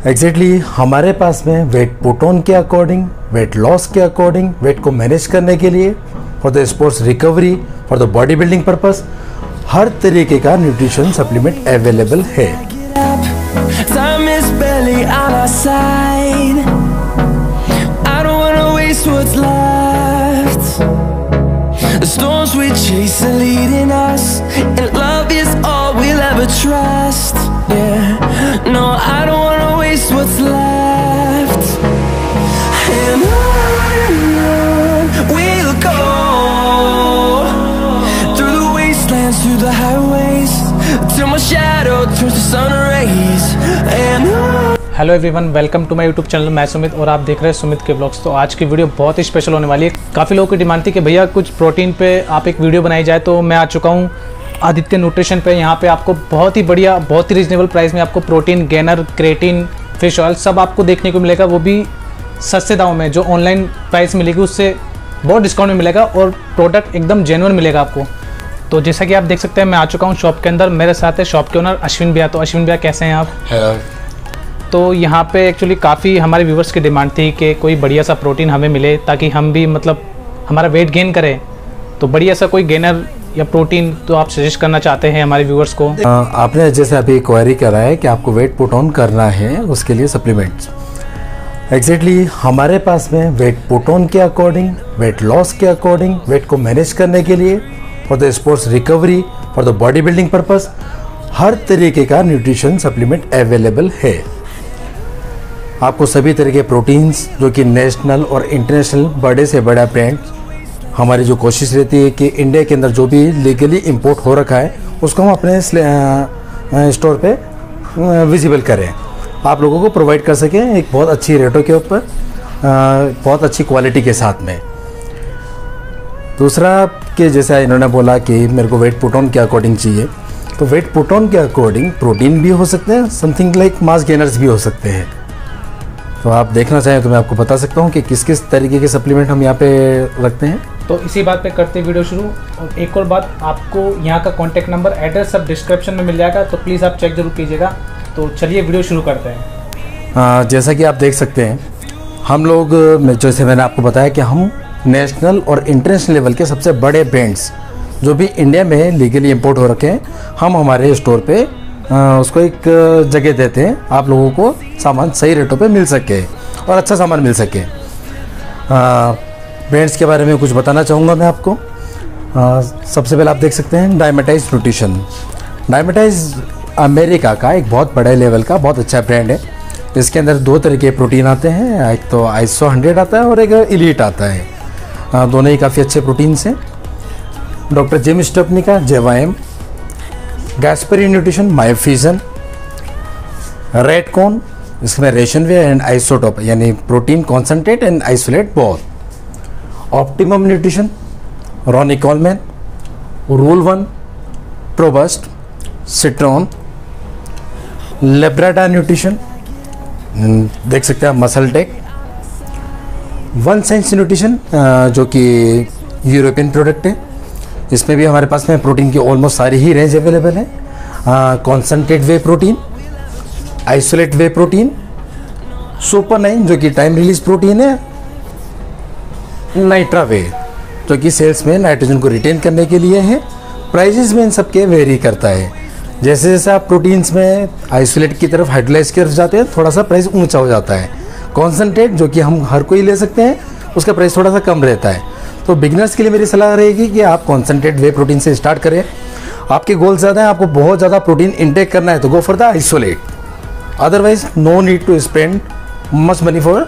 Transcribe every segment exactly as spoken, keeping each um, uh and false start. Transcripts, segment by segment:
Exactly exactly, हमारे पास में वेट पुट ऑन के अकॉर्डिंग, वेट लॉस के अकॉर्डिंग, वेट को मैनेज करने के लिए, for the sports recovery, for the body building purpose, हर तरीके का न्यूट्रिशन सप्लीमेंट अवेलेबल है। The storms we chase are leading us, and love is all we'll ever trust. Yeah, no, I don't wanna waste what's left. And on we'll go, through the wastelands, through the highways, till my shadow turns to sun rays. And on hello everyone, welcome to my YouTube channel. मैं सुमित और आप देख रहे हैं सुमित के blogs. तो आज की वीडियो बहुत ही स्पेशल होने वाली है। काफ़ी लोगों की डिमांड थी कि भैया कुछ प्रोटीन पे आप एक वीडियो बनाई जाए, तो मैं आ चुका हूँ आदित्य न्यूट्रिशन पे। यहाँ पे आपको बहुत ही बढ़िया, बहुत ही रीजनेबल प्राइस में आपको protein, gainer, creatine, fish oil सब आपको देखने को मिलेगा, वो भी सस्ते दामों में। जो ऑनलाइन प्राइस मिलेगी उससे बहुत डिस्काउंट में मिलेगा और प्रोडक्ट एकदम जेन्युइन मिलेगा आपको। तो जैसा कि आप देख सकते हैं, मैं आ चुका हूँ शॉप के अंदर। मेरे साथ है शॉप के ओनर अश्विन भैया। तो अश्विन भैया कैसे हैं आप? हेलो। तो यहाँ पे एक्चुअली काफ़ी हमारे व्यूवर्स की डिमांड थी कि कोई बढ़िया सा प्रोटीन हमें मिले ताकि हम भी मतलब हमारा वेट गेन करें। तो बढ़िया सा कोई गेनर या प्रोटीन तो आप सजेस्ट करना चाहते हैं हमारे व्यूवर्स को? आ, आपने जैसे अभी क्वेरी करा है कि आपको वेट पुट ऑन करना है, उसके लिए सप्लीमेंट्स। एग्जैक्टली exactly, हमारे पास में वेट पुट ऑन के अकॉर्डिंग, वेट लॉस के अकॉर्डिंग, वेट को मैनेज करने के लिए, for the sports recovery, for the body building purpose, हर तरीके का न्यूट्रिशन सप्लीमेंट अवेलेबल है। आपको सभी तरह के प्रोटीन्स, जो कि नेशनल और इंटरनेशनल बड़े से बड़ा ब्रांड, हमारी जो कोशिश रहती है कि इंडिया के अंदर जो भी लीगली इंपोर्ट हो रखा है उसको हम अपने स्टोर पे विजिबल करें, आप लोगों को प्रोवाइड कर सकें एक बहुत अच्छी रेटों के ऊपर, बहुत अच्छी क्वालिटी के साथ में। दूसरा कि जैसा इन्होंने बोला कि मेरे को वेट पुट ऑन के अकॉर्डिंग चाहिए, तो वेट पुट ऑन के अकॉर्डिंग प्रोटीन भी हो सकते हैं, समथिंग लाइक मास गेनर्स भी हो सकते हैं। तो आप देखना चाहें तो मैं आपको बता सकता हूं कि किस किस तरीके के सप्लीमेंट हम यहाँ पे रखते हैं। तो इसी बात पे करते वीडियो शुरू। और एक और बात, आपको यहाँ का कॉन्टैक्ट नंबर, एड्रेस सब डिस्क्रिप्शन में मिल जाएगा, तो प्लीज़ आप चेक जरूर कीजिएगा। तो चलिए वीडियो शुरू करते हैं। आ, जैसा कि आप देख सकते हैं, हम लोग, जैसे मैंने आपको बताया कि हम नेशनल और इंटरनेशनल लेवल के सबसे बड़े ब्रांड्स जो भी इंडिया में लीगली इम्पोर्ट हो रखे हैं, हम हमारे स्टोर पर आ, उसको एक जगह देते हैं, आप लोगों को सामान सही रेटों पे मिल सके और अच्छा सामान मिल सके। ब्रांड्स के बारे में कुछ बताना चाहूँगा मैं आपको। आ, सबसे पहले आप देख सकते हैं डायमेटाइज न्यूट्रिशन। डायमेटाइज अमेरिका का एक बहुत बड़े लेवल का बहुत अच्छा ब्रांड है। इसके अंदर दो तरह के प्रोटीन आते हैं, एक तो आइसो हंड्रेड आता है और एक इलीट आता है। आ, दोनों ही काफ़ी अच्छे प्रोटीन्स हैं। डॉक्टर जिम स्टपनी का JYM, Gaspari nutrition myofusion, red con, इसमें रेशन वे एंड आइसोटॉप यानी protein concentrate and isolate both. Optimum nutrition, Ronnie Coleman, rule one, प्रोबस्ट, सिट्रॉन, लेब्राडा न्यूट्रिशन, देख सकते हैं muscle tech, one science nutrition जो कि यूरोपियन प्रोडक्ट है। इसमें भी हमारे पास में प्रोटीन की ऑलमोस्ट सारी ही रेंज अवेलेबल है। Concentrate whey protein, isolate whey protein, super nine जो कि टाइम रिलीज प्रोटीन है, नाइट्रा वे जो कि सेल्स में नाइट्रोजन को रिटेन करने के लिए है। प्राइजेस में इन सब के वेरी करता है। जैसे जैसे आप प्रोटीन्स में आइसोलेट की तरफ, हाइड्रोलाइज की तरफ जाते हैं, थोड़ा सा प्राइस ऊंचा हो जाता है। कॉन्सेंट्रेट जो कि हम हर कोई ले सकते हैं, उसका प्राइस थोड़ा सा कम रहता है। तो बिगिनर्स के लिए मेरी सलाह रहेगी कि आप कॉन्सेंट्रेट वे प्रोटीन से स्टार्ट करें। आपके गोल ज़्यादा है, आपको बहुत ज़्यादा प्रोटीन इनटेक करना है, तो go for the isolate. Otherwise no need to spend much money for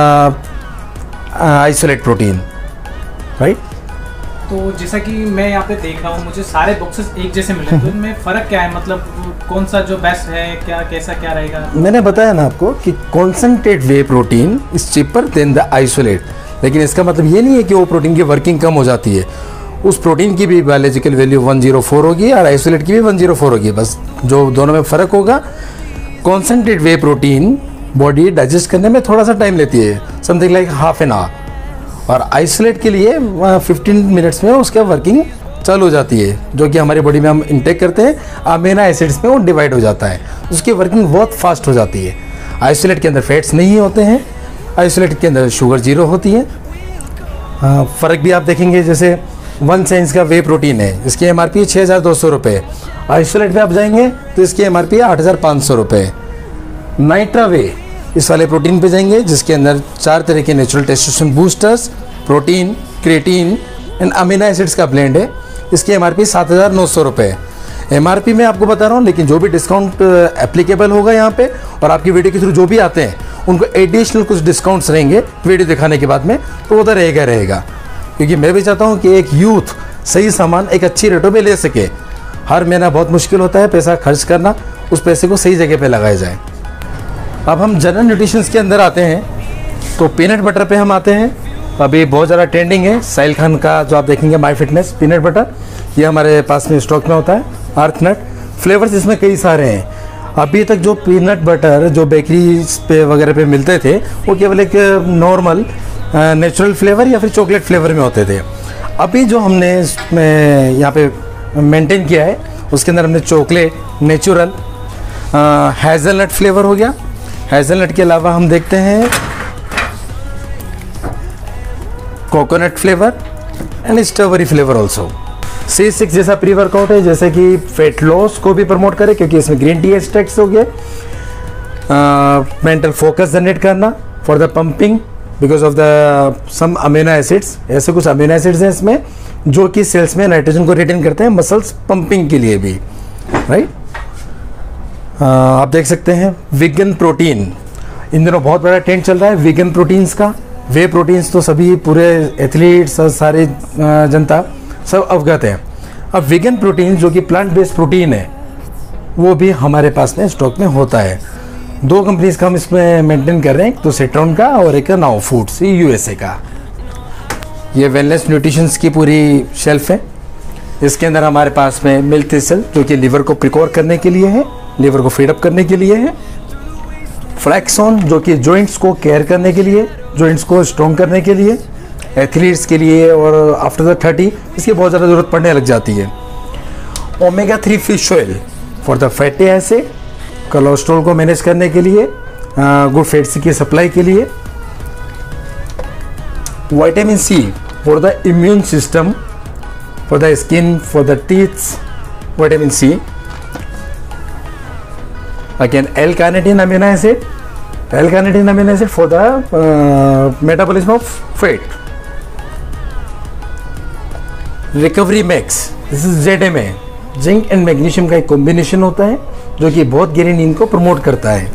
isolate protein, right. तो जैसा कि मैं यहाँ पे देख रहा हूँ, मुझे सारे बॉक्सेस एक जैसे मिले, तो इनमें फ़र्क क्या है? मतलब कौन सा जो बेस्ट है, क्या कैसा क्या रहेगा? मैंने बताया ना आपको कि concentrate whey protein is cheaper than the isolate, लेकिन इसका मतलब ये नहीं है कि वो प्रोटीन की वर्किंग कम हो जाती है। उस प्रोटीन की भी biological value one zero four होगी और आइसोलेट की भी वन ज़ीरो फोर होगी, बस जो दोनों में फ़र्क होगा। Concentrate whey protein body digest करने में थोड़ा सा टाइम लेती है, something like half an hour, और आइसोलेट के लिए फिफ्टीन मिनट्स में उसका वर्किंग चालू हो जाती है, जो कि हमारी बॉडी में हम इंटेक करते हैं, अमीनो एसिड्स में वो डिवाइड हो जाता है, उसकी वर्किंग बहुत फास्ट हो जाती है। आइसोलेट के अंदर फैट्स नहीं होते हैं, आइसोलेट के अंदर शुगर जीरो होती है। फ़र्क भी आप देखेंगे, जैसे वन साइंस का वे प्रोटीन है, इसकी एम आर पी है छः हज़ार दो सौ रुपये। आइसोलेट पे आप जाएंगे तो इसकी एम आर पी है आठ हज़ार पाँच सौ रुपये। नाइट्रा वे इस वाले प्रोटीन पे जाएंगे जिसके अंदर चार तरह के natural testosterone boosters, protein, creatine and amino acids का ब्लेंड है, इसकी एम आर पी सात हज़ार नौ सौ रुपये। एम आर पी में आपको बता रहा हूँ, लेकिन जो भी डिस्काउंट एप्लीकेबल होगा यहाँ पे और आपकी वीडियो के थ्रू जो भी आते हैं उनको एडिशनल कुछ डिस्काउंट्स रहेंगे वीडियो दिखाने के बाद में, तो वो तो रहेगा रहेगा क्योंकि मैं भी चाहता हूँ कि एक यूथ सही सामान एक अच्छी रेटों पे ले सके। हर महीना बहुत मुश्किल होता है पैसा खर्च करना, उस पैसे को सही जगह पे लगाया जाए। अब हम जनरल न्यूट्रिशंस के अंदर आते हैं तो पीनट बटर पे हम आते हैं। अभी बहुत ज़्यादा ट्रेंडिंग है साहिल खान का, जो आप देखेंगे माई फिटनेस पीनट बटर, ये हमारे पास में स्टॉक में होता है। अर्थनट फ्लेवर्स इसमें कई सारे हैं। अभी तक जो पीनट बटर जो बेकरी पे वगैरह पे मिलते थे वो केवल एक नॉर्मल नेचुरल फ्लेवर या फिर चॉकलेट फ्लेवर में होते थे। अभी जो हमने इसमें यहाँ पे मेंटेन किया है उसके अंदर हमने चॉकलेट, नेचुरल, हेज़लनट फ्लेवर हो गया। हेज़लनट के अलावा हम देखते हैं coconut flavour and strawberry flavour also. C six जैसा प्री वर्कआउट है, जैसे कि फैट लॉस को भी प्रमोट करे क्योंकि इसमें ग्रीन टी एक्सट्रैक्ट्स हो गए। मेंटल फोकस जनरेट करना for the pumping because of the some amino acids, ऐसे कुछ अमीनो एसिड्स हैं इसमें जो कि सेल्स में नाइट्रोजन को रिटेन करते हैं मसल्स पंपिंग के लिए भी, राइट। आप देख सकते हैं वीगन प्रोटीन, इन दिनों बहुत बड़ा ट्रेंड चल रहा है वीगन प्रोटीन्स का। वे प्रोटीन्स तो सभी पूरे एथलीट्स सारे जनता सब अवगत है। अब वीगन प्रोटीन जो कि प्लांट बेस्ड प्रोटीन है वो भी हमारे पास में स्टॉक में होता है। दो कंपनीज का हम इसमें मेंटेन कर रहे हैं, एक तो सेट्रॉन का और एक नाउ फूड्स यूएसए का। ये वेलनेस न्यूट्रिशंस की पूरी शेल्फ है। इसके अंदर हमारे पास में मिल्क थिसल जो कि लीवर को प्रिकोर करने के लिए है, लीवर को फीड अप करने के लिए है। फ्लैक्सॉन जो कि जॉइंट्स को केयर करने के लिए, जॉइंट्स को स्ट्रॉन्ग करने के लिए, एथलीट्स के लिए, और आफ्टर द थर्टी इसकी बहुत ज़्यादा ज़रूरत पड़ने लग जाती है। Omega three fish oil for the fatty acid, cholesterol को मैनेज करने के लिए, गुड फैट्स की सप्लाई के लिए। Vitamin C for the immune system, for the skin, for the teeths, vitamin C. Again L carnitine amino acid, L carnitine amino acid for the metabolism of fat. Recovery max, this is Z M A, zinc and magnesium का एक combination होता है जो कि बहुत गहरी नींद को प्रमोट करता है।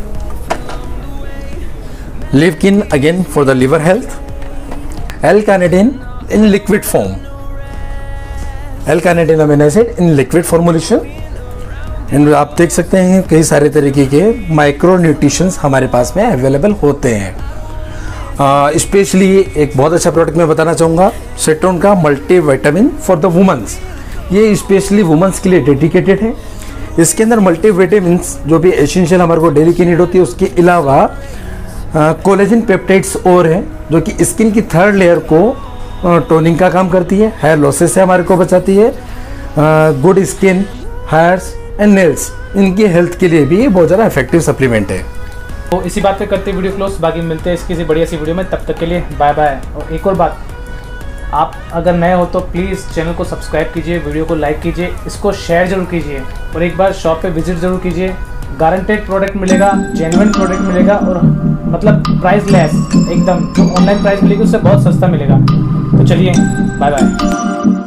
लिवकिन again for the liver health. L carnitine in liquid form, L carnitine amino acid in liquid formulation. And आप देख सकते हैं कई सारे तरीके के माइक्रो न्यूट्रिशंस हमारे पास में अवेलेबल होते हैं। स्पेशली uh, एक बहुत अच्छा प्रोडक्ट मैं बताना चाहूँगा सेट्रॉन का multi vitamin for the womens. ये स्पेशली वुमेंस के लिए डेडिकेटेड है। इसके अंदर मल्टी विटामिन्स जो भी एसेंशियल हमारे को डेली की नीड होती है, उसके अलावा कोलेजन पेप्टाइड्स और हैं जो कि स्किन की थर्ड लेयर को टोनिंग का काम करती है, हेयर लॉसेस से हमारे को बचाती है, good skin, hairs and nails, इनकी हेल्थ के लिए भी ये बहुत ज़्यादा इफेक्टिव सप्लीमेंट है। तो इसी बात पे करते वीडियो क्लोज, बाकी मिलते हैं इसकी बढ़िया सी वीडियो में, तब तक के लिए बाय बाय। और एक और बात, आप अगर नए हो तो प्लीज़ चैनल को सब्सक्राइब कीजिए, वीडियो को लाइक कीजिए, इसको शेयर जरूर कीजिए और एक बार शॉप पे विजिट जरूर कीजिए। गारंटेड प्रोडक्ट मिलेगा, जेन्युइन प्रोडक्ट मिलेगा और मतलब प्राइस लेस एकदम, जो ऑनलाइन प्राइस मिलेगी उससे बहुत सस्ता मिलेगा। तो चलिए बाय बाय।